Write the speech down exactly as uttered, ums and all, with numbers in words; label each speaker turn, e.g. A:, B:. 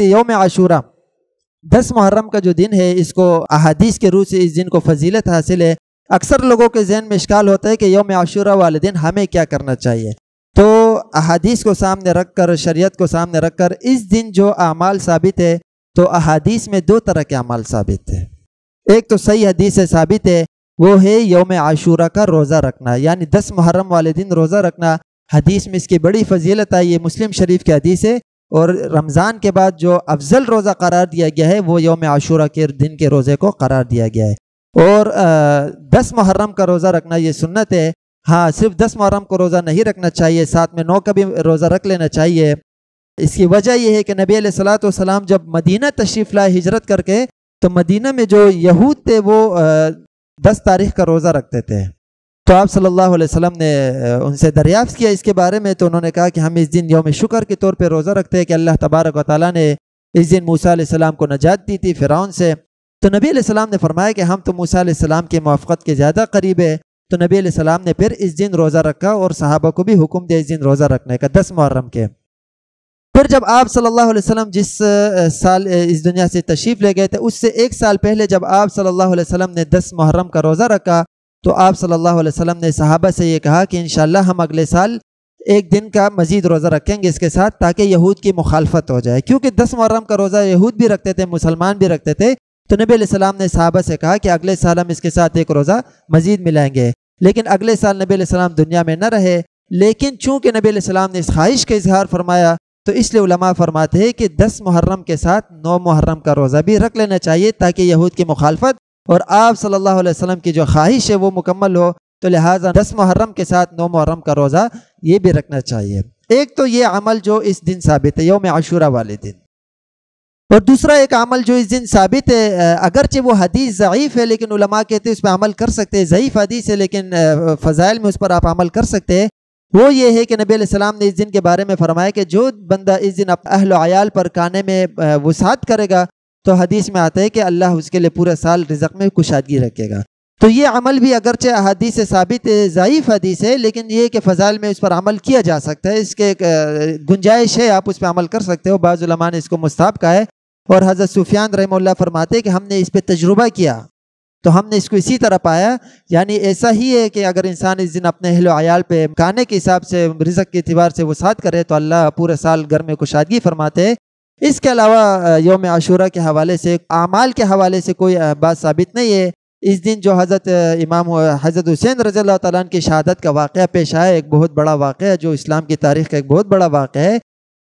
A: ہے یوم عاشورہ، دس محرم کا جو دن ہے، اس کو احادیث کے روح سے اس دن کو فضیلت حاصل ہے۔ اکثر لوگوں کے ذہن میں اشکال ہوتا ہے کہ یوم عاشورہ والے دن ہمیں کیا کرنا چاہیے، تو احادیث کو سامنے رکھ کر، شریعت کو سامنے رکھ کر، اس دن جو اعمال ثابت ہے تو احادیث میں دو طرح کے اعمال ثابت ہے۔ ایک تو صحیح حدیث سے ثابت ہے، وہ ہے یوم عاشورہ کا روزہ رکھنا، یعنی دس محرم والے دن روزہ رکھنا۔ حدیث میں اس کی بڑی فضیلت آئی ہے، مسلم شریف کی حدیث ہے، اور رمضان کے بعد جو افضل روزہ قرار دیا گیا ہے وہ یوم عاشورہ کے دن کے روزے کو قرار دیا گیا ہے۔ اور دس محرم کا روزہ رکھنا یہ سنت ہے۔ ہاں، صرف دس محرم کو روزہ نہیں رکھنا چاہیے، ساتھ میں نو کا بھی روزہ رکھ لینا چاہیے۔ اس کی وجہ یہ ہے کہ نبی علیہ الصلوۃ والسلام جب مدینہ تشریف لائے ہجرت کر کے، تو مدینہ میں جو یہود تھے وہ دس تاریخ کا روزہ رکھتے تھے، تو آپ صلی اللہ علیہ وسلم نے ان سے دریافت کیا اس کے بارے میں، تو انہوں نے کہا کہ ہم اس دن یوم شکر کے طور پہ روزہ رکھتے ہیں کہ اللہ تبارک و تعالیٰ نے اس دن موسیٰ علیہ السلام کو نجات دی تھی فرعون سے۔ تو نبی علیہ السلام نے فرمایا کہ ہم تو موسیٰ علیہ السلام کے موافقت کے زیادہ قریب ہے، تو نبی علیہ السلام نے پھر اس دن روزہ رکھا اور صحابہ کو بھی حکم دیا اس دن روزہ رکھنے کا، دس محرم کے۔ پھر جب آپ صلی اللہ علیہ وسلم جس سال اس دنیا سے تشریف لے گئے تھے، اس سے ایک سال پہلے جب آپ صلی اللہ علیہ وسلم نے دس محرم کا روزہ رکھا، تو آپ صلی اللہ علیہ وسلم نے صحابہ سے یہ کہا کہ انشاءاللہ ہم اگلے سال ایک دن کا مزید روزہ رکھیں گے اس کے ساتھ، تاکہ یہود کی مخالفت ہو جائے، کیونکہ دس محرم کا روزہ یہود بھی رکھتے تھے، مسلمان بھی رکھتے تھے۔ تو نبی علیہ السلام نے صحابہ سے کہا کہ اگلے سال ہم اس کے ساتھ ایک روزہ مزید ملائیں گے، لیکن اگلے سال نبی علیہ السلام دنیا میں نہ رہے، لیکن چونکہ نبی علیہ السلام نے اس خواہش کا اظہار فرمایا، تو اس لیے علماء فرماتے ہیں کہ دس محرم کے ساتھ نو محرم کا روزہ بھی رکھ لینا چاہیے، تاکہ یہود کی مخالفت اور آپ صلی اللہ علیہ وسلم کی جو خواہش ہے وہ مکمل ہو، تو لہٰذا دس محرم کے ساتھ نو محرم کا روزہ یہ بھی رکھنا چاہیے۔ ایک تو یہ عمل جو اس دن ثابت ہے یوم عاشورہ والے دن، اور دوسرا ایک عمل جو اس دن ثابت ہے، اگرچہ وہ حدیث ضعیف ہے لیکن علماء کہتے ہیں اس پہ عمل کر سکتے ہیں، ضعیف حدیث ہے لیکن فضائل میں اس پر آپ عمل کر سکتے ہیں۔ وہ یہ ہے کہ نبی علیہ السلام نے اس دن کے بارے میں فرمایا کہ جو بندہ اس دن اہل و عیال پر کھانے میں وسعت کرے گا، تو حدیث میں آتا ہے کہ اللہ اس کے لیے پورے سال رزق میں کشادگی رکھے گا۔ تو یہ عمل بھی اگرچہ احادیث سے ثابت ہے، ضعیف حدیث ہے، لیکن یہ کہ فضائل میں اس پر عمل کیا جا سکتا ہے، اس کے گنجائش ہے، آپ اس پہ عمل کر سکتے ہو۔ بعض علماء نے اس کو مستحب کہا ہے، اور حضرت سفیان رحمہ اللہ فرماتے ہیں کہ ہم نے اس پہ تجربہ کیا تو ہم نے اس کو اسی طرح پایا، یعنی ایسا ہی ہے کہ اگر انسان اس دن اپنے اہل و عیال پہ کھانے کے حساب سے، رزق کے اعتبار سے وسعت کرے، تو اللہ پورے سال گھر میں کشادگی فرماتے ہیں۔ اس کے علاوہ یوم عاشورہ کے حوالے سے، اعمال کے حوالے سے کوئی بات ثابت نہیں ہے۔ اس دن جو حضرت امام حضرت حسین رضی اللہ تعالیٰ عنہ کی شہادت کا واقعہ پیش آیا، ایک بہت بڑا واقعہ جو اسلام کی تاریخ کا ایک بہت بڑا واقعہ ہے،